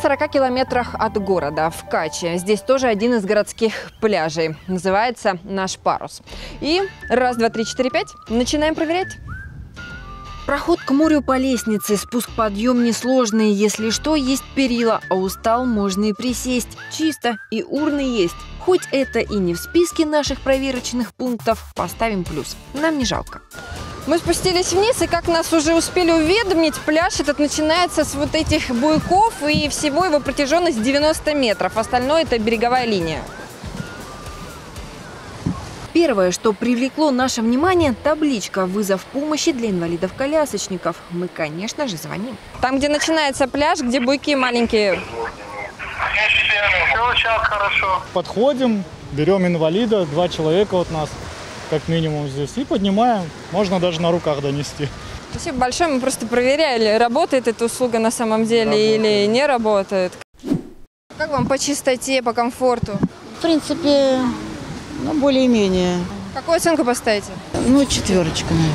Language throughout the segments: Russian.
140 километрах от города, в Каче. Здесь тоже один из городских пляжей. Называется «Наш парус». И раз, два, три, четыре, пять. Начинаем проверять. Проход к морю по лестнице, спуск-подъем несложный. Если что, есть перила, а устал можно и присесть. Чисто, и урны есть. Хоть это и не в списке наших проверочных пунктов, поставим плюс. Нам не жалко. Мы спустились вниз, и, как нас уже успели уведомить, пляж этот начинается с вот этих буйков, и всего его протяженность 90 метров. Остальное – это береговая линия. Первое, что привлекло наше внимание – табличка «Вызов помощи для инвалидов-колясочников». Мы, конечно же, звоним. Там, где начинается пляж, где буйки маленькие. Все, сейчас хорошо. Подходим, берем инвалида, 2 человека от нас, как минимум здесь, и поднимаем. Можно даже на руках донести. Спасибо большое. Мы просто проверяли, работает эта услуга на самом деле или не работает. Как вам по чистоте, по комфорту? В принципе, более-менее. Какую оценку поставите? 4, наверное.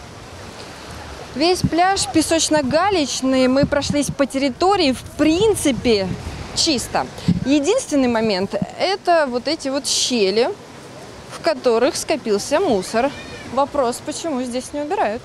Весь пляж песочно-галечный. Мы прошлись по территории, в принципе, чисто. Единственный момент – это вот эти вот щели, в которых скопился мусор. Вопрос, почему здесь не убирают?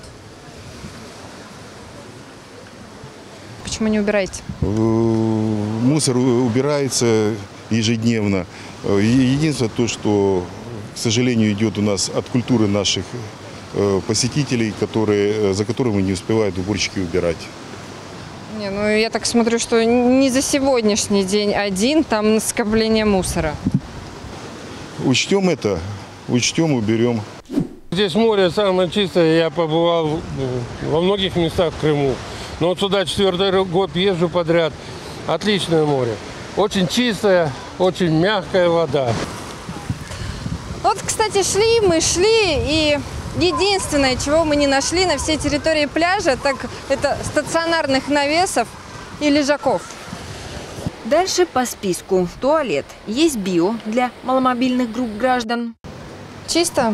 Почему не убираете? Мусор убирается ежедневно. Единственное то, что, к сожалению, идет у нас от культуры наших посетителей, за которыми не успевают уборщики убирать. Не, я так смотрю, что не за сегодняшний день один там скопление мусора. Учтем это, уберем. Здесь море самое чистое. Я побывал во многих местах в Крыму. Но вот сюда 4-й год езжу подряд. Отличное море. Очень чистая, очень мягкая вода. Вот, кстати, мы шли, и единственное, чего мы не нашли на всей территории пляжа, так это стационарных навесов и лежаков. Дальше по списку. Туалет. Есть био для маломобильных групп граждан. Чисто.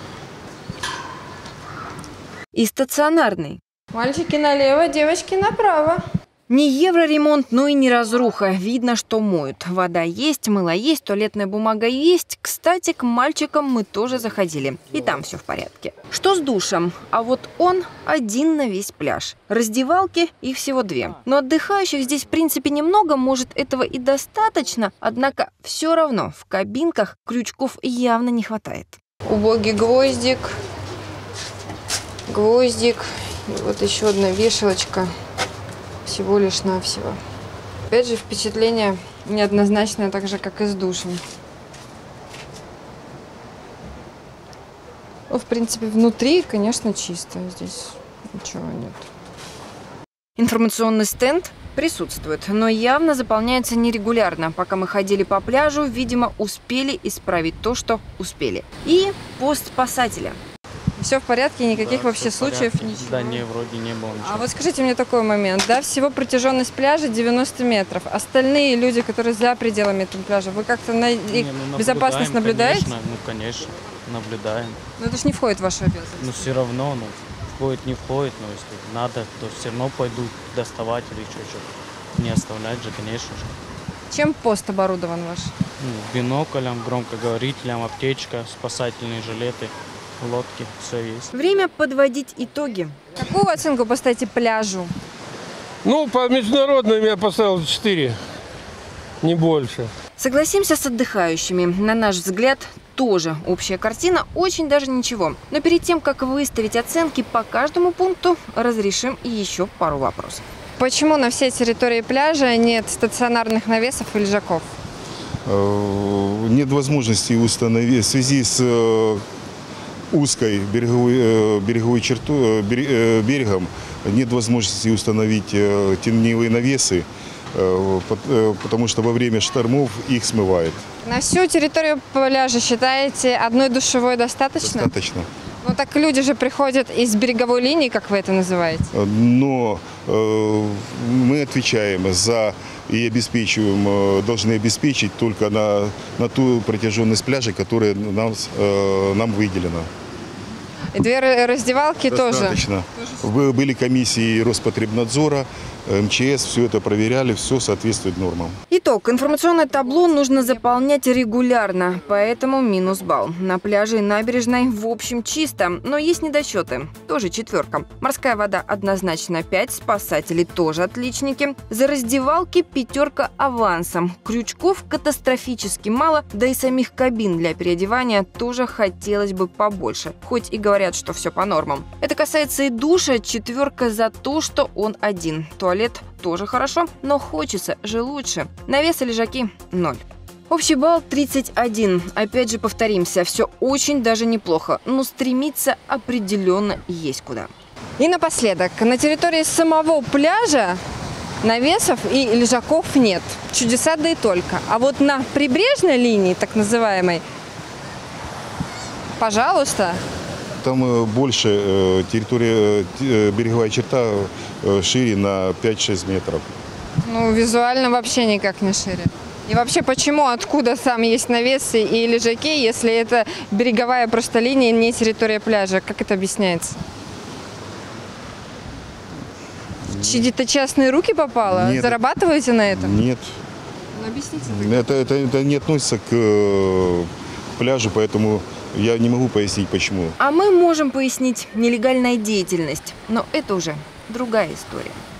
И стационарный. Мальчики налево, девочки направо. Не евроремонт, но и не разруха. Видно, что моют. Вода есть, мыло есть, туалетная бумага есть. Кстати, к мальчикам мы тоже заходили. И там все в порядке. Что с душем? А вот он один на весь пляж. Раздевалки их всего 2. Но отдыхающих здесь в принципе немного, может этого и достаточно. Однако все равно в кабинках крючков явно не хватает. Убогий гвоздик. Гвоздик. И вот еще одна вешалочка. Всего лишь навсего. Опять же, впечатление неоднозначное, так же, как и с душем. В принципе, внутри, конечно, чисто. Здесь ничего нет. Информационный стенд присутствует, но явно заполняется нерегулярно. Пока мы ходили по пляжу, видимо, успели исправить то, что успели. И пост спасателя. Все в порядке, никаких вообще случаев? Ничего? Да, вроде не было ничего. А вот скажите мне такой момент, да, всего протяженность пляжа 90 метров. Остальные люди, которые за пределами этого пляжа, вы как-то на их безопасность наблюдаете? Конечно, наблюдаем. Но это же не входит в вашу обязанность. Но все равно, входит, не входит, но если надо, то все равно пойдут доставать или что-то. Не оставлять же, конечно же. Чем пост оборудован ваш? Биноклем, громкоговорителем, аптечка, спасательные жилеты. Лодки, все есть. Время подводить итоги. Какую оценку поставите пляжу? По международным я поставил 4, не больше. Согласимся с отдыхающими. На наш взгляд, тоже общая картина очень даже ничего. Но перед тем, как выставить оценки по каждому пункту, разрешим еще пару вопросов. Почему на всей территории пляжа нет стационарных навесов и лежаков? Нет возможности установить в связи с узкой береговой берегом, нет возможности установить теневые навесы, потому что во время штормов их смывает. На всю территорию пляжа, считаете, одной душевой достаточно? Достаточно. Ну так люди же приходят из береговой линии, как вы это называете. Но мы отвечаем за и должны обеспечить только на ту протяженность пляжа, которая нам выделена. И 2 раздевалки достаточно. тоже? Были комиссии Роспотребнадзора, МЧС, все это проверяли, все соответствует нормам. Итог. Информационное табло нужно заполнять регулярно, поэтому минус балл. На пляже и набережной в общем чисто, но есть недочеты. Тоже 4. Морская вода однозначно 5, спасатели тоже отличники. За раздевалки 5 авансом. Крючков катастрофически мало, да и самих кабин для переодевания тоже хотелось бы побольше. Хоть и говорят, что все по нормам. Это касается и душа, 4 за то, что он один. Туалет тоже хорошо, но хочется же лучше. Навес и лежаки 0. Общий балл 31. Опять же повторимся, все очень даже неплохо, но стремиться определенно есть куда. И напоследок, на территории самого пляжа навесов и лежаков нет. Чудеса да и только. А вот на прибрежной линии, так называемой, пожалуйста. Там больше территория, береговая черта шире на 5-6 метров. Ну, визуально вообще никак не шире. И вообще, почему, откуда там есть навесы и лежаки, если это береговая просто линия, не территория пляжа? Как это объясняется? В чьи-то частные руки попало? Нет. Зарабатываете на этом? Нет. Ну, объясните. Это не относится к пляжу, поэтому я не могу пояснить, почему. А мы можем пояснить нелегальная деятельность, но это уже другая история.